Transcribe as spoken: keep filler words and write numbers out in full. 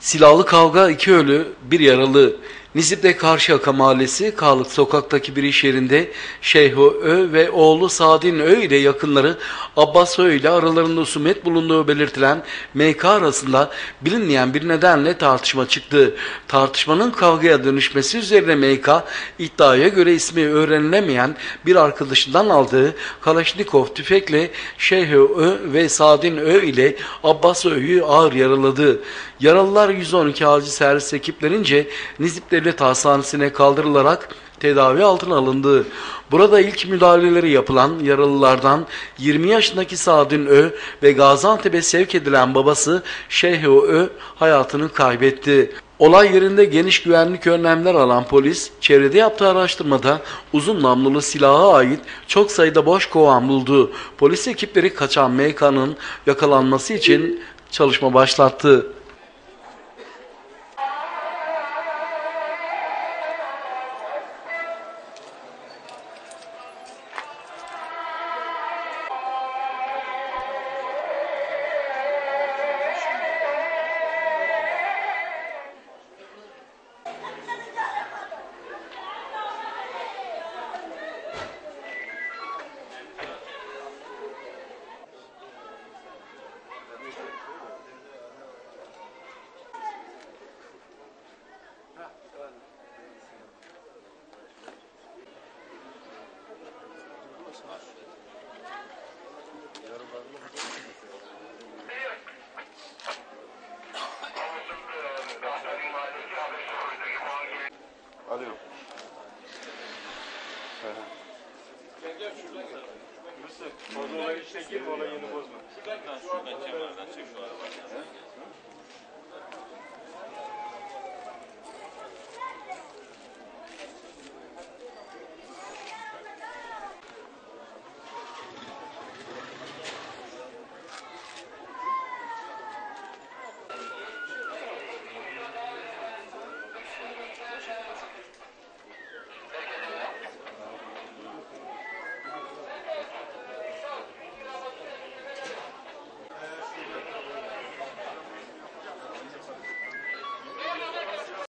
Silahlı kavga, iki ölü, bir yaralı. Nizip'te Karşıyaka Mahallesi, Kağlık Sokak'taki bir iş yerinde Şeyho Ö ve oğlu Sadin Ö ile yakınları Abbas Ö ile aralarında husumet bulunduğu belirtilen M K arasında bilinmeyen bir nedenle tartışma çıktı. Tartışmanın kavgaya dönüşmesi üzerine M K, iddiaya göre ismi öğrenilemeyen bir arkadaşından aldığı Kalaşnikov tüfekle Şeyho Ö ve Sadin Ö ile Abbas Ö'yü ağır yaraladı. Yaralılar yüz on iki acil servis ekiplerince Nizip Devlet Hastanesi'ne kaldırılarak tedavi altına alındı. Burada ilk müdahaleleri yapılan yaralılardan yirmi yaşındaki Sadin Ö ve Gaziantep'e sevk edilen babası Şeyho Ö hayatını kaybetti. Olay yerinde geniş güvenlik önlemler alan polis, çevrede yaptığı araştırmada uzun namlulu silaha ait çok sayıda boş kovan buldu. Polis ekipleri kaçan M K'nın yakalanması için çalışma başlattı. Alo. Gel gel şuradan gel. Mısır. Fazla olay içine girme, olayını bozma. Şuradan, şuradan kenardan çek şu arabayı.